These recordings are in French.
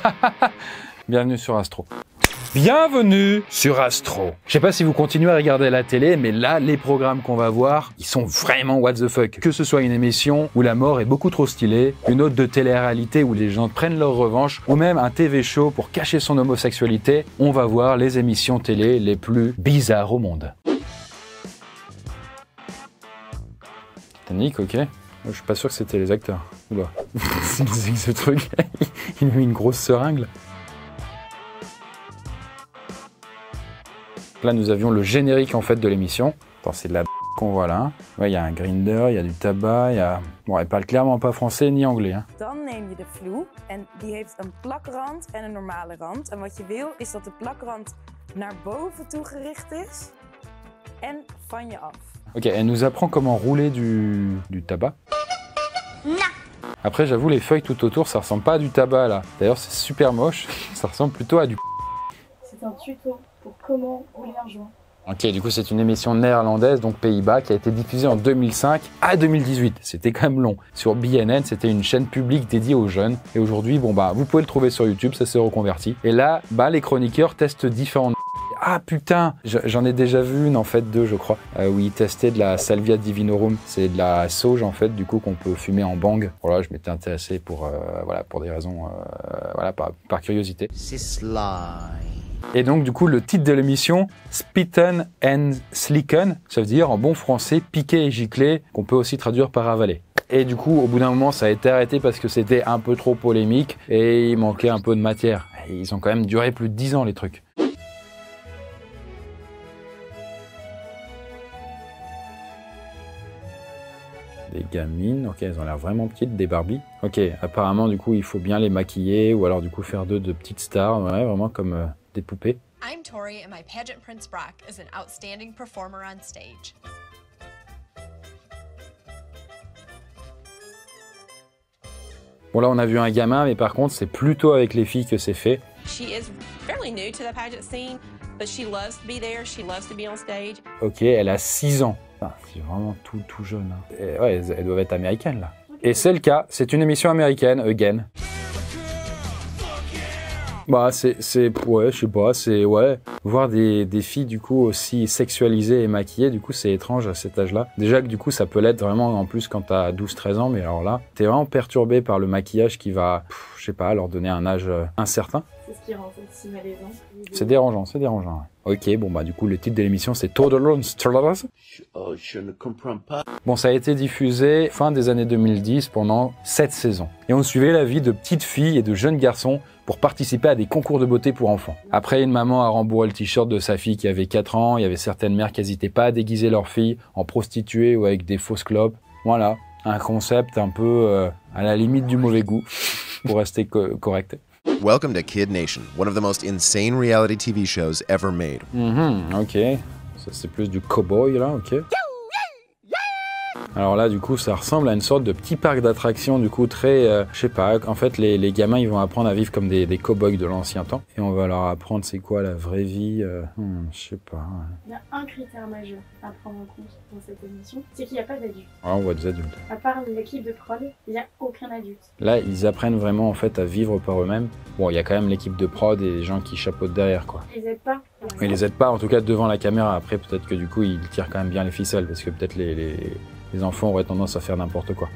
Bienvenue sur Astro. Bienvenue sur Astro. Je sais pas si vous continuez à regarder la télé, mais là, les programmes qu'on va voir, ils sont vraiment what the fuck. Que ce soit une émission où la mort est beaucoup trop stylée, une autre de télé-réalité où les gens prennent leur revanche, ou même un TV show pour cacher son homosexualité, on va voir les émissions télé les plus bizarres au monde. Titanic, ok. Je suis pas sûr que c'était les acteurs. Oula. C'est ce truc. Il a mis une grosse seringue. Là, nous avions le générique en fait de l'émission. C'est de la qu'on voit là. Ouais, il y a un grinder, il y a du tabac, il y a... Bon, elle parle clairement pas français ni anglais. Hein. Dan neem je de vloer en die heeft een plakrand en een normale rand. En wat je wil is dat de plakrand naar boven toe gericht is en van je af. Ok, elle nous apprend comment rouler du tabac. Non. Après, j'avoue, les feuilles tout autour, ça ressemble pas à du tabac là. D'ailleurs, c'est super moche. Ça ressemble plutôt à du... C'est un tuto pour comment rouler un joint. Ok, du coup, c'est une émission néerlandaise, donc Pays-Bas, qui a été diffusée en 2005 à 2018. C'était quand même long. Sur BNN, c'était une chaîne publique dédiée aux jeunes. Et aujourd'hui, bon bah, vous pouvez le trouver sur YouTube, ça s'est reconverti. Et là, bah, les chroniqueurs testent différentes... Ah putain, j'en ai déjà vu une, en fait, deux, je crois, où ils testaient de la Salvia divinorum. C'est de la sauge, en fait, du coup, qu'on peut fumer en bang. Voilà, je m'étais intéressé pour, voilà, pour des raisons, voilà, par curiosité. C'est sly. Et donc, du coup, le titre de l'émission, Spitten and Slicken, ça veut dire, en bon français, piquer et gicler, qu'on peut aussi traduire par avaler. Et du coup, au bout d'un moment, ça a été arrêté parce que c'était un peu trop polémique et il manquait un peu de matière. Et ils ont quand même duré plus de 10 ans, les trucs. Des gamines, ok, elles ont l'air vraiment petites, des Barbie. Ok, apparemment, du coup, il faut bien les maquiller ou alors, du coup, faire d'eux de petites stars, ouais, vraiment comme des poupées. I'm Tori and my pageant prince Brock is an outstanding performer on stage. Bon, là, on a vu un gamin, mais par contre, c'est plutôt avec les filles que c'est fait. She is fairly new to the pageant scene, but she loves to be there, she loves to be on stage. Ok, elle a 6 ans. Ah, c'est vraiment tout jeune. Hein. Et ouais, elles doivent être américaines, là. Et c'est le cas, c'est une émission américaine, again. Bah, ouais, je sais pas, c'est, ouais. Voir des filles, du coup, aussi sexualisées et maquillées, du coup, c'est étrange à cet âge-là. Déjà que, du coup, ça peut l'être vraiment, en plus, quand t'as 12-13 ans, mais alors là, t'es vraiment perturbé par le maquillage qui va, je sais pas, leur donner un âge incertain. C'est ce qui rend ça si malaisant. C'est dérangeant, c'est dérangeant. Ouais. Ok, bon bah du coup le titre de l'émission c'est Toddlers. Je ne comprends pas. Bon, ça a été diffusé fin des années 2010 pendant 7 saisons. Et on suivait la vie de petites filles et de jeunes garçons pour participer à des concours de beauté pour enfants. Après, une maman a rembourré le t-shirt de sa fille qui avait 4 ans. Il y avait certaines mères qui n'hésitaient pas à déguiser leur fille en prostituée ou avec des fausses clopes. Voilà, un concept un peu à la limite du mauvais goût, pour rester correct. Welcome to Kid Nation, one of the most insane reality TV shows ever made. Ok. Ça, c'est plus du cowboy, là, ok. Alors là, du coup, ça ressemble à une sorte de petit parc d'attractions, du coup, très... je sais pas, en fait, les gamins, ils vont apprendre à vivre comme des cowboys de l'ancien temps. Et on va leur apprendre c'est quoi la vraie vie. Je sais pas. Ouais. Il y a un critère majeur à prendre en compte dans cette émission, c'est qu'il n'y a pas d'adultes. Ah, on voit des adultes. À part l'équipe de prod, il n'y a aucun adulte. Là, ils apprennent vraiment, en fait, à vivre par eux-mêmes. Bon, il y a quand même l'équipe de prod et les gens qui chapeautent derrière, quoi. Ils aident pas. Ils les aident pas, en tout cas, devant la caméra. Après, peut-être que, du coup, ils tirent quand même bien les ficelles, parce que peut-être les enfants auraient tendance à faire n'importe quoi.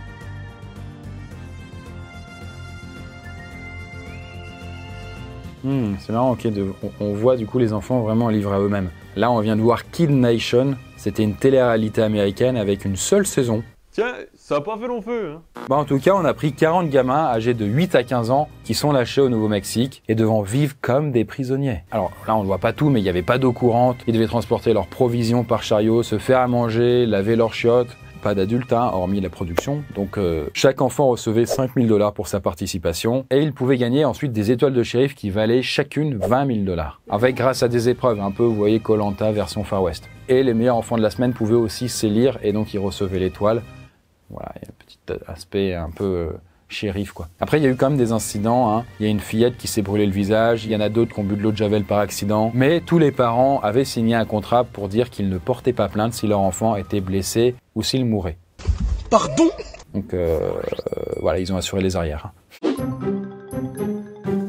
C'est marrant, ok, on voit du coup les enfants vraiment livrés à eux-mêmes. Là, on vient de voir Kid Nation, c'était une télé-réalité américaine avec une seule saison. Tiens, ça a pas fait long feu, hein. Bah, en tout cas, on a pris 40 gamins âgés de 8 à 15 ans qui sont lâchés au Nouveau-Mexique et devront vivre comme des prisonniers. Alors là, on ne voit pas tout, mais il n'y avait pas d'eau courante, ils devaient transporter leurs provisions par chariot, se faire à manger, laver leurs chiottes. Pas d'adultes, hein, hormis la production. Donc chaque enfant recevait 5 000 $ pour sa participation et il pouvait gagner ensuite des étoiles de shérif qui valaient chacune 20 000 $. Avec grâce à des épreuves, un peu, vous voyez, Koh-Lanta version Far West. Et les meilleurs enfants de la semaine pouvaient aussi s'élire et donc ils recevaient l'étoile. Voilà, il y a un petit aspect un peu shérif, quoi. Après, il y a eu quand même des incidents, hein. Il y a une fillette qui s'est brûlé le visage, il y en a d'autres qui ont bu de l'eau de Javel par accident. Mais tous les parents avaient signé un contrat pour dire qu'ils ne portaient pas plainte si leur enfant était blessé ou s'il mourait. Pardon? Donc voilà, ils ont assuré les arrières.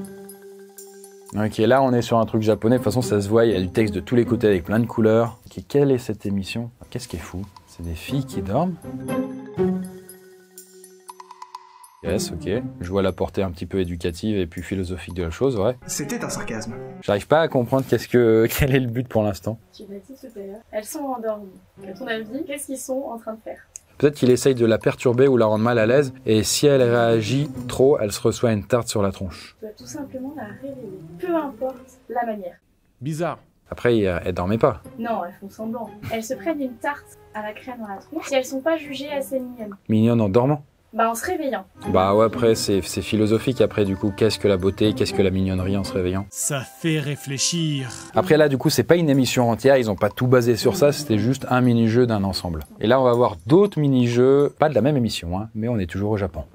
Ok, là on est sur un truc japonais, de toute façon ça se voit, il y a du texte de tous les côtés avec plein de couleurs. Ok, quelle est cette émission? Qu'est-ce qui est fou? C'est des filles qui dorment? Yes, ok. Je vois la portée un petit peu éducative et puis philosophique de la chose, ouais. C'était un sarcasme. J'arrive pas à comprendre quel est le but pour l'instant. Tu l'as dit tout à l'heure. Elles sont endormies. À ton avis, qu'est-ce qu'ils sont en train de faire? Peut-être qu'il essaye de la perturber ou la rendre mal à l'aise, et si elle réagit trop, elle se reçoit une tarte sur la tronche. Tu dois tout simplement la réveiller. Peu importe la manière. Bizarre. Après, elle dormait pas. Non, elles font semblant. Elles se prennent une tarte à la crème dans la tronche si elles sont pas jugées assez mignonnes. Mignonne en dormant? Bah en se réveillant. Bah ouais, après c'est philosophique après du coup, qu'est-ce que la beauté, qu'est-ce que la mignonnerie en se réveillant? Ça fait réfléchir. Après là du coup c'est pas une émission entière, ils ont pas tout basé sur ça, c'était juste un mini-jeu d'un ensemble. Et là on va voir d'autres mini-jeux, pas de la même émission hein, mais on est toujours au Japon.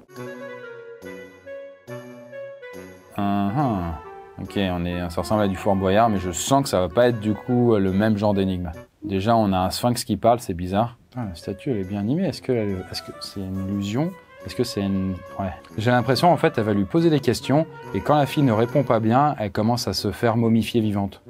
Ok, ça ressemble à du Fort Boyard, mais je sens que ça va pas être du coup le même genre d'énigme. Déjà on a un sphinx qui parle, c'est bizarre. Ah, la statue elle est bien animée, est-ce que c'est une illusion? Est-ce que c'est une... Ouais. J'ai l'impression en fait elle va lui poser des questions et quand la fille ne répond pas bien, elle commence à se faire momifier vivante.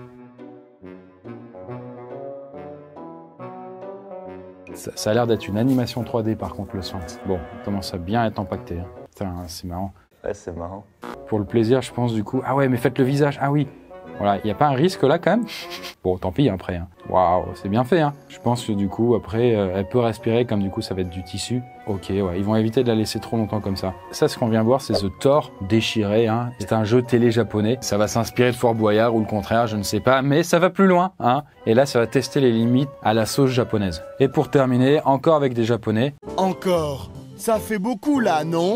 Ça a l'air d'être une animation 3D par contre le sphinx. Bon, il commence à bien être empaqueté. Hein. Putain, c'est marrant. Ouais, c'est marrant. Pour le plaisir, je pense du coup... Ah ouais, mais faites le visage, ah oui. Voilà, il n'y a pas un risque là quand même? Bon, tant pis après. Hein. Waouh, c'est bien fait. Hein. Je pense que du coup, après, elle peut respirer comme du coup ça va être du tissu. Ok, ouais, ils vont éviter de la laisser trop longtemps comme ça. Ça, ce qu'on vient voir, c'est The Thor déchiré. Hein. C'est un jeu télé japonais. Ça va s'inspirer de Fort Boyard ou le contraire, je ne sais pas. Mais ça va plus loin. Hein. Et là, ça va tester les limites à la sauce japonaise. Et pour terminer, encore avec des japonais. Encore? Ça fait beaucoup là, non?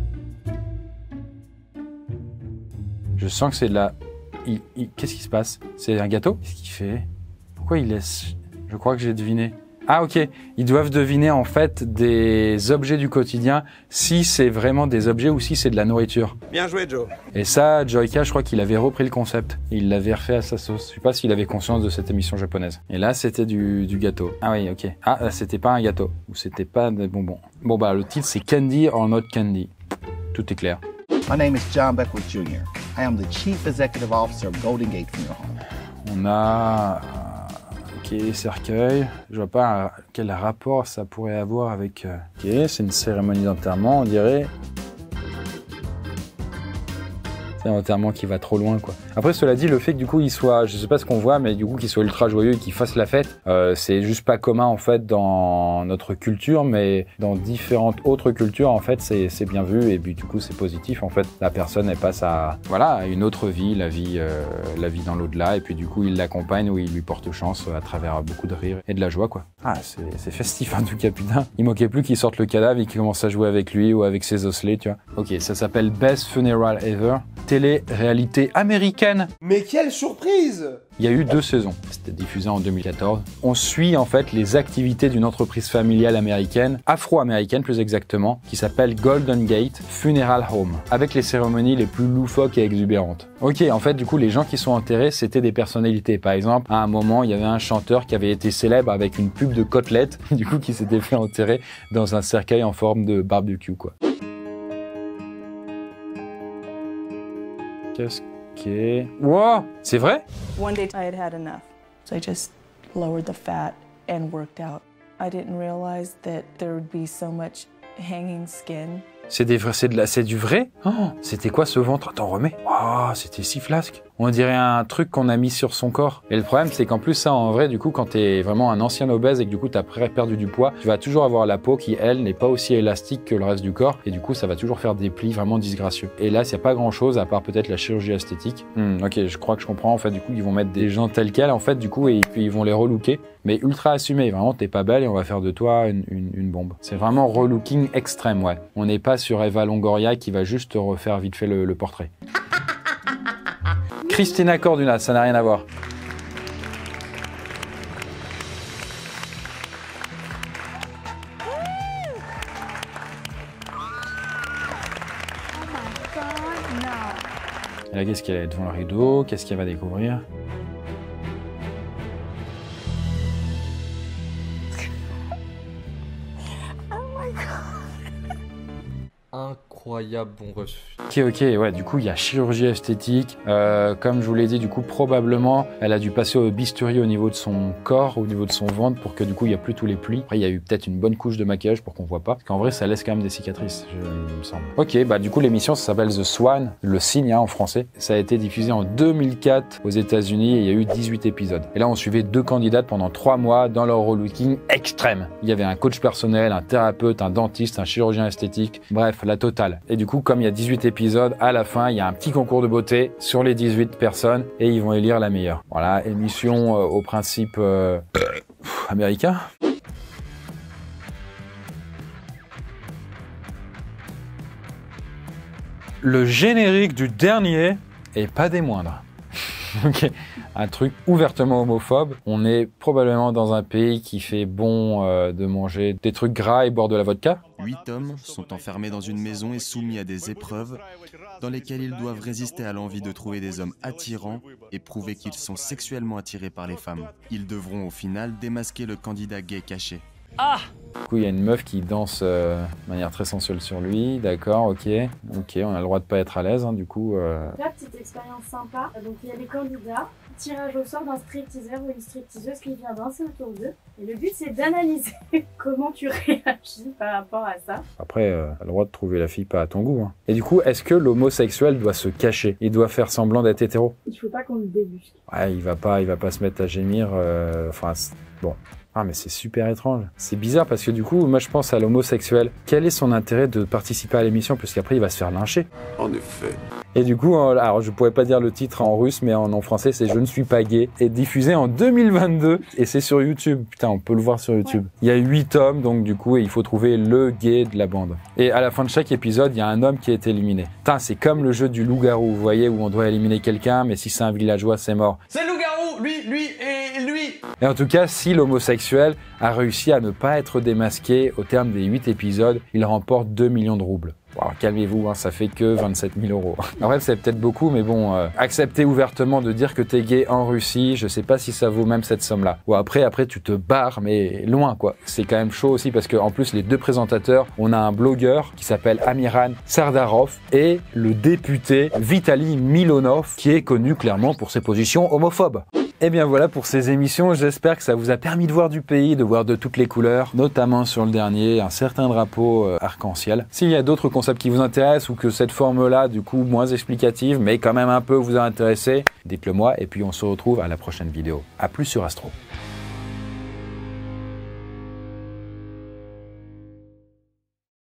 Je sens que c'est de la... Qu'est-ce qui se passe? C'est un gâteau? Qu'est-ce qu'il fait? Pourquoi il laisse... Je crois que j'ai deviné. Ah ok, ils doivent deviner en fait des objets du quotidien, si c'est vraiment des objets ou si c'est de la nourriture. Bien joué Joe. Et ça, Joyka, je crois qu'il avait repris le concept. Il l'avait refait à sa sauce. Je sais pas s'il avait conscience de cette émission japonaise. Et là, c'était du gâteau. Ah oui, ok. Ah, là, c'était pas un gâteau. Ou c'était pas des bonbons. Bon bah, le titre c'est Candy or Not Candy. Tout est clair. My name is John Beckwith Jr. I am the Chief Executive Officer of Golden Gate Funeral Home. On a... Ok, cercueil. Je vois pas quel rapport ça pourrait avoir avec... Ok, c'est une cérémonie d'enterrement, on dirait. C'est un enterrement qui va trop loin, quoi. Après, cela dit, le fait que du coup, il soit... Je sais pas ce qu'on voit, mais du coup, qu'il soit ultra joyeux et qu'il fasse la fête, c'est juste pas commun, en fait, dans notre culture, mais dans différentes autres cultures, en fait, c'est bien vu, et puis du coup, c'est positif, en fait. La personne, elle passe à... Voilà, à une autre vie, la vie dans l'au-delà, et puis du coup, il l'accompagne ou il lui porte chance à travers beaucoup de rire et de la joie, quoi. Ah, c'est festif, en tout cas, putain. Il manquait plus qu'il sorte le cadavre et qu'il commence à jouer avec lui ou avec ses osselets, tu vois. Ok, ça s'appelle Best Funeral Ever. Télé-réalité américaine. Mais quelle surprise! Il y a eu 2 saisons. C'était diffusé en 2014. On suit en fait les activités d'une entreprise familiale américaine, afro-américaine plus exactement, qui s'appelle Golden Gate Funeral Home, avec les cérémonies les plus loufoques et exubérantes. Ok, en fait, du coup, les gens qui sont enterrés, c'était des personnalités. Par exemple, à un moment, il y avait un chanteur qui avait été célèbre avec une pub de côtelettes, du coup, qui s'était fait enterrer dans un cercueil en forme de barbecue, quoi. Qu'est-ce que... Wow! C'est vrai? One day I had enough. So I just lowered the fat and worked out. I didn't realize that there would be so much hanging skin. C'est du vrai? Oh, c'était quoi ce ventre? T'en remets? Oh, c'était si flasque. On dirait un truc qu'on a mis sur son corps. Et le problème, c'est qu'en plus, ça, en vrai, du coup, quand t'es vraiment un ancien obèse et que du coup, t'as perdu du poids, tu vas toujours avoir la peau qui, elle, n'est pas aussi élastique que le reste du corps. Et du coup, ça va toujours faire des plis vraiment disgracieux. Et là, il n'y a pas grand-chose, à part peut-être la chirurgie esthétique. Ok, je crois que je comprends. En fait, du coup, ils vont mettre des gens tels quels, en fait, du coup, et puis ils vont les relooker. Mais ultra assumé. Vraiment, t'es pas belle et on va faire de toi une bombe. C'est vraiment relooking extrême, ouais. On n'est pas sur Eva Longoria qui va juste refaire vite fait le portrait. Christina Cordula, ça n'a rien à voir. Et là, qu'est-ce qu'elle est devant le rideau? Qu'est-ce qu'elle va découvrir? incroyable, bon bref. Ok, ouais, du coup, il y a chirurgie esthétique. Comme je vous l'ai dit, du coup, probablement, elle a dû passer au bistouri au niveau de son corps, au niveau de son ventre, pour que du coup, il n'y a plus tous les plis. Après, il y a eu peut-être une bonne couche de maquillage pour qu'on voit pas. Parce qu'en vrai, ça laisse quand même des cicatrices, il me semble. Ok, bah du coup, l'émission, ça s'appelle The Swan, le cygne en français. Ça a été diffusé en 2004 aux États-Unis et il y a eu 18 épisodes. Et là, on suivait 2 candidates pendant 3 mois dans leur relooking extrême. Il y avait un coach personnel, un thérapeute, un dentiste, un chirurgien esthétique, bref, la totale. Et du coup, comme il y a 18 épisodes, à la fin, il y a un petit concours de beauté sur les 18 personnes et ils vont élire la meilleure. Voilà, émission au principe américain. Le générique du dernier est pas des moindres. Ok, un truc ouvertement homophobe. On est probablement dans un pays qui fait bon de manger des trucs gras et boire de la vodka. 8 hommes sont enfermés dans une maison et soumis à des épreuves dans lesquelles ils doivent résister à l'envie de trouver des hommes attirants et prouver qu'ils sont sexuellement attirés par les femmes. Ils devront au final démasquer le candidat gay caché. Ah! Du coup, il y a une meuf qui danse de manière très sensuelle sur lui, d'accord, ok, on a le droit de pas être à l'aise, hein, du coup... La petite expérience sympa, donc il y a les candidats, tirage au sort d'un stripteaseur ou une stripteaseuse qui vient danser autour d'eux, et le but c'est d'analyser comment tu réagis par rapport à ça. Après, t'as le droit de trouver la fille pas à ton goût, hein. Et du coup, est-ce que l'homosexuel doit se cacher? Il doit faire semblant d'être hétéro? Il faut pas qu'on le débusque. Ouais, il va pas se mettre à gémir, bon... Ah mais c'est super étrange. C'est bizarre parce que du coup, moi je pense à l'homosexuel. Quel est son intérêt de participer à l'émission puisqu'après il va se faire lyncher? En effet. Et du coup, alors je pourrais pas dire le titre en russe, mais en français c'est Je ne suis pas gay. Et diffusé en 2022 et c'est sur YouTube. Putain, on peut le voir sur YouTube. Ouais. Il y a 8 hommes donc du coup, et il faut trouver le gay de la bande. Et à la fin de chaque épisode, il y a un homme qui est éliminé. Putain, c'est comme le jeu du loup-garou, vous voyez, où on doit éliminer quelqu'un, mais si c'est un villageois, c'est mort. C'est le loup-garou, lui et lui. Et en tout cas, si l'homosexuel a réussi à ne pas être démasqué au terme des 8 épisodes, il remporte 2 millions de roubles. Bon, alors calmez-vous, hein, ça fait que 27 000 €. En vrai, c'est peut-être beaucoup, mais bon, accepter ouvertement de dire que t'es gay en Russie, je sais pas si ça vaut même cette somme-là. Ou après, tu te barres, mais loin, quoi. C'est quand même chaud aussi, parce que en plus, les 2 présentateurs, on a un blogueur qui s'appelle Amiran Sardarov et le député Vitaly Milonov, qui est connu clairement pour ses positions homophobes. Et bien voilà pour ces émissions, j'espère que ça vous a permis de voir du pays, de voir de toutes les couleurs, notamment sur le dernier, un certain drapeau arc-en-ciel. S'il y a d'autres concepts qui vous intéressent ou que cette forme-là, du coup, moins explicative, mais quand même un peu vous a intéressé, dites-le moi et puis on se retrouve à la prochaine vidéo. À plus sur Astro.